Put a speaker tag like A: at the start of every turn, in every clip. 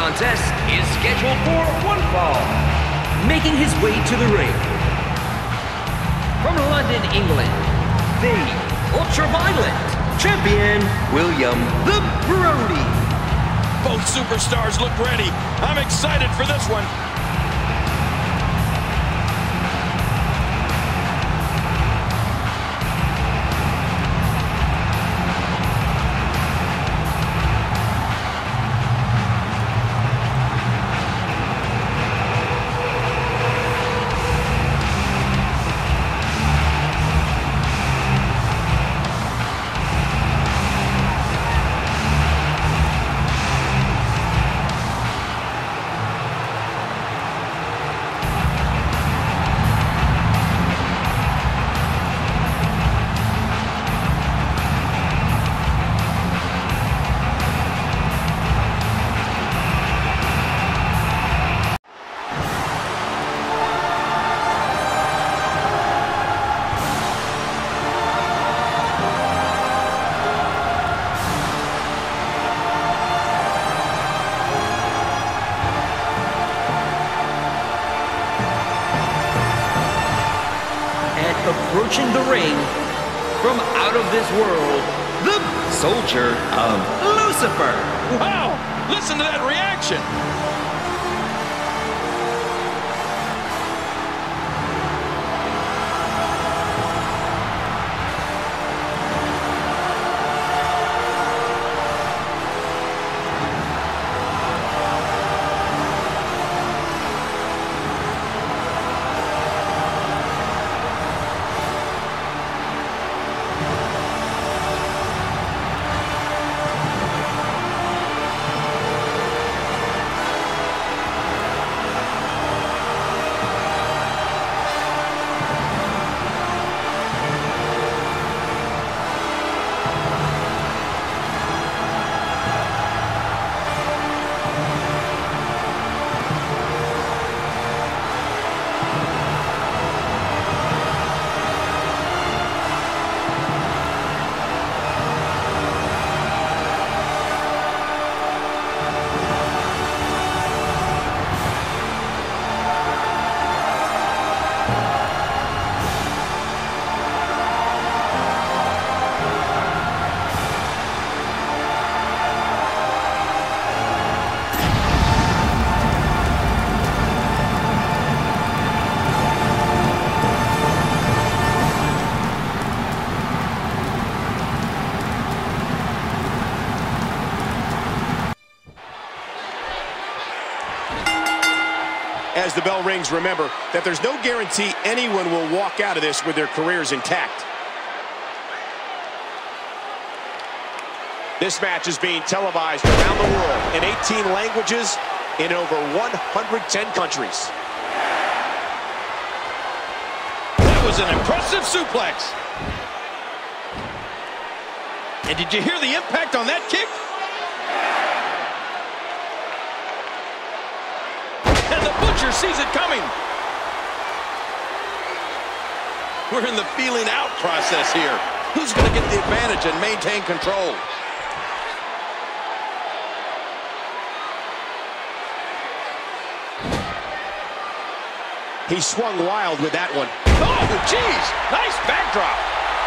A: contest is scheduled for one fall. Making his way to the ring, from London, England, the ultraviolet champion, William the Brody.
B: Both superstars look ready. I'm excited for this one.
A: Approaching the ring, from out of this world, the soldier of Lucifer.
B: Wow! Listen to that reaction!
C: As the bell rings, remember that there's no guarantee anyone will walk out of this with their careers intact. This match is being televised around the world in 18 languages in over 110 countries.
B: That was an impressive suplex. And did you hear the impact on that kick? And the Butcher sees it coming. We're in the feeling out process here. Who's going to get the advantage and maintain control?
C: He swung wild with that one.
B: Oh, geez! Nice backdrop.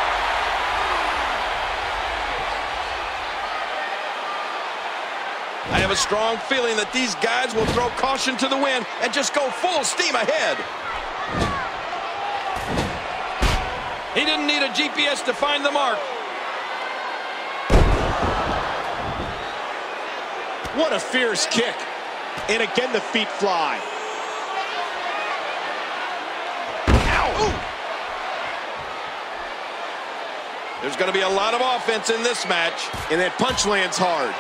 B: I have a strong feeling that these guys will throw caution to the wind and just go full steam ahead. He didn't need a GPS to find the mark.
C: What a fierce kick. And again, the feet fly. Ow! Ooh.
B: There's going to be a lot of offense in this match.
C: And that punch lands hard.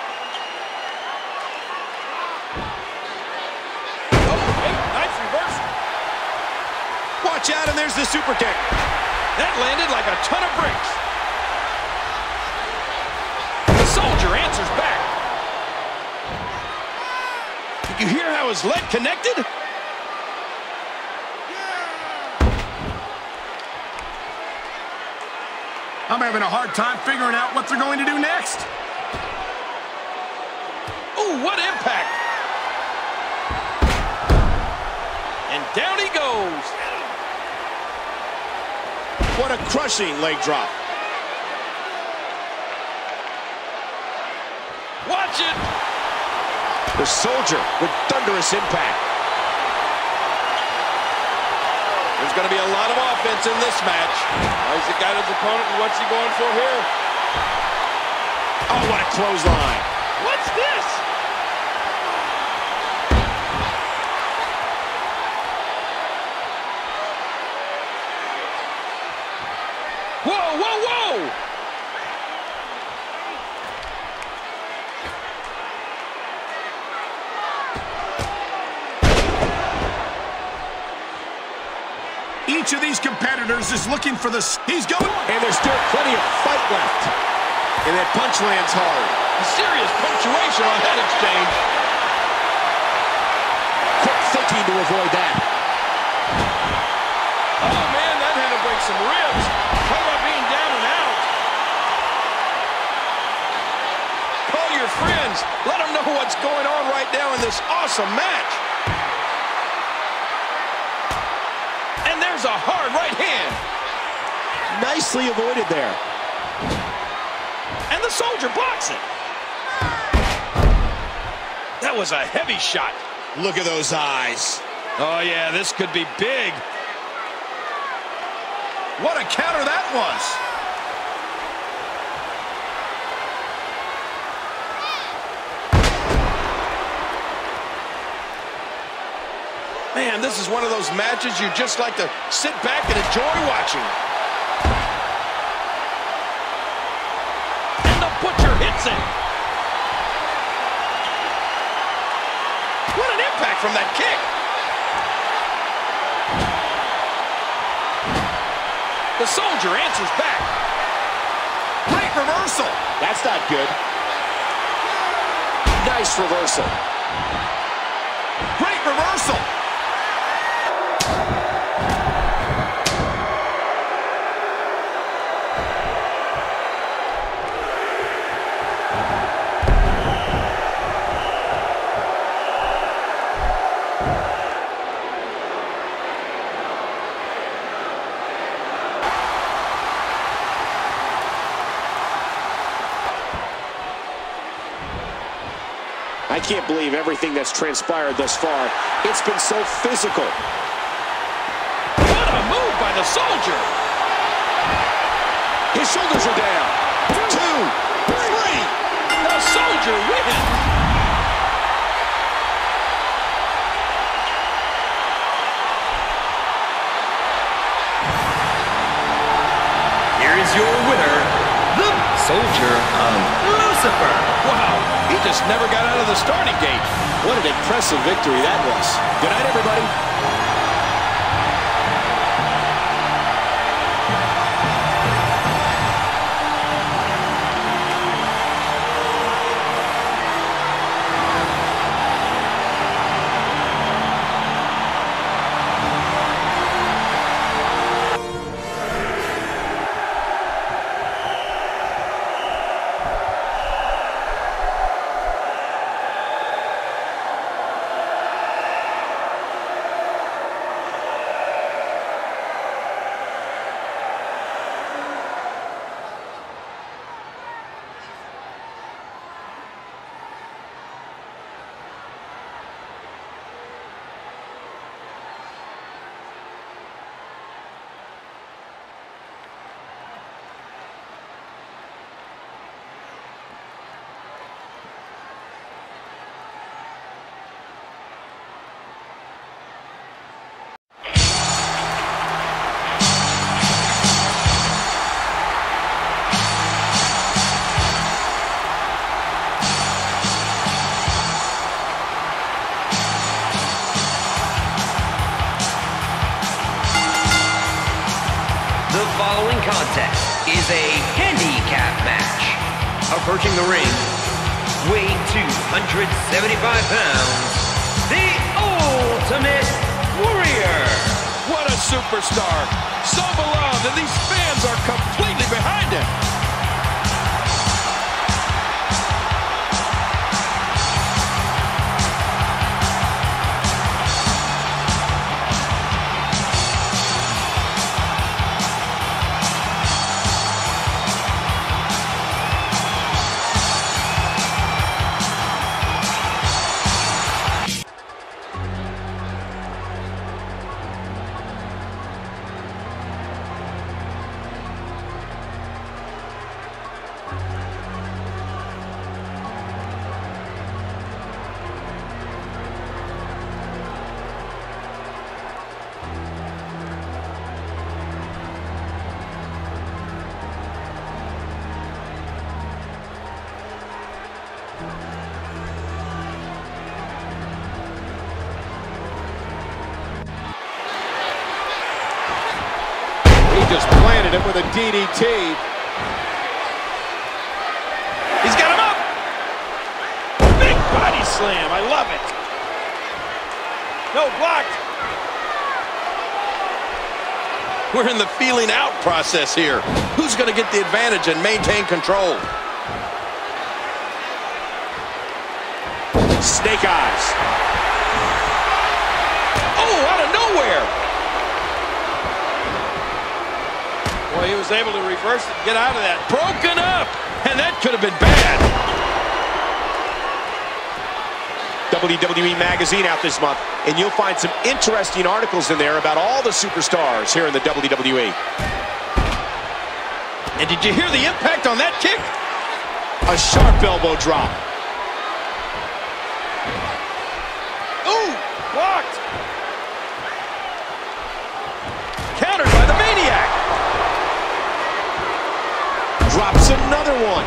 C: Watch out, and there's the super kick.
B: That landed like a ton of bricks. The soldier answers back. Did you hear how his leg connected?
C: I'm having a hard time figuring out what they're going to do next.
B: Ooh, what impact. Down he goes.
C: What a crushing leg drop.
B: Watch it.
C: The Soldier with thunderous impact.
B: There's going to be a lot of offense in this match. He's got his opponent, and what's he going for here?
C: Oh, what a clothesline.
B: What's this? Whoa, whoa, whoa!
D: Each of these competitors is looking for the... He's going...
C: And there's still plenty of fight left. And that punch lands hard.
B: Serious punctuation on that exchange.
C: Quick thinking to avoid that.
B: Oh, man, that had to break some ribs. Talk about being down and out. Call your friends. Let them know what's going on right now in this awesome match. And there's a hard right hand.
C: Nicely avoided there.
B: And the Soldier blocks it. That was a heavy shot.
C: Look at those eyes.
B: Oh, yeah, this could be big.
D: What a counter that was.
B: Man, this is one of those matches you just like to sit back and enjoy watching. And the Butcher hits it. What an impact from that kick. The Soldier answers back.
D: Great reversal.
C: That's not good. Nice reversal.
D: Great reversal.
C: I can't believe everything that's transpired thus far. It's been so physical.
B: What a move by the Soldier.
C: His shoulders are down. 2, 3.
B: The Soldier wins.
A: Here is your winner, the Soldier of Lucifer.
B: Wow, he just never got out of the starting gate.
C: What an impressive victory that was. Good night, everybody.
A: The following contest is a handicap match. Approaching the ring, weighing 275 pounds, the Ultimate Warrior.
B: What a superstar. So beloved, and these fans are completely behind him.
C: He just planted him with a DDT.
B: He's got him up. Big body slam. I love it. No, blocked. We're in the feeling out process here. Who's going to get the advantage and maintain control?
C: Snake eyes.
B: Oh, out of nowhere. Well, he was able to reverse it and get out of that. Broken up. And that could have been bad.
C: WWE Magazine out this month, and you'll find some interesting articles in there about all the superstars here in the WWE.
B: And did you hear the impact on that kick?
C: A sharp elbow drop.
B: Ooh, blocked. Countered by the Maniac.
C: Drops another one.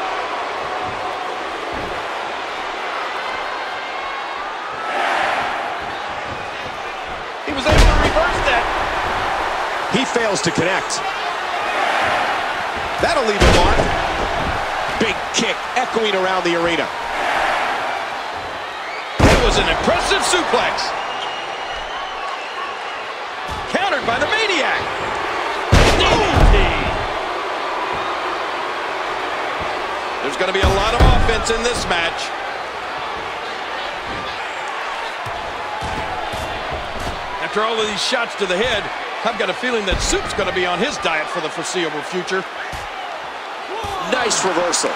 B: He was able to reverse that.
C: He fails to connect. That'll leave a mark. Big kick echoing around the arena.
B: That was an impressive suplex. Countered by the Maniac. DDT. There's going to be a lot of offense in this match. After all of these shots to the head, I've got a feeling that Soup's going to be on his diet for the foreseeable future.
C: Nice reversal.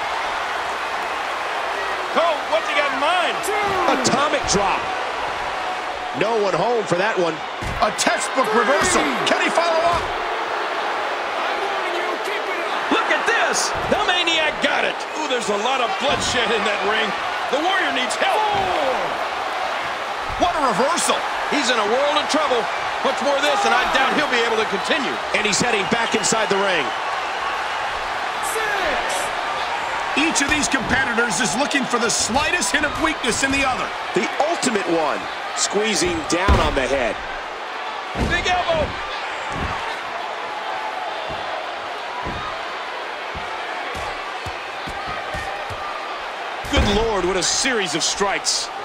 B: Cole, what's he got in mind?
C: Atomic drop. No one home for that one.
D: A textbook reversal. Can he follow up?
B: Look at this. The Maniac got it. Ooh, there's a lot of bloodshed in that ring. The Warrior needs help.
D: What a reversal.
B: He's in a world of trouble. Much more of this, and I doubt he'll be able to continue.
C: And he's heading back inside the ring.
D: Each of these competitors is looking for the slightest hint of weakness in the other.
C: The ultimate one, squeezing down on the head.
B: Big elbow.
C: Good Lord, what a series of strikes.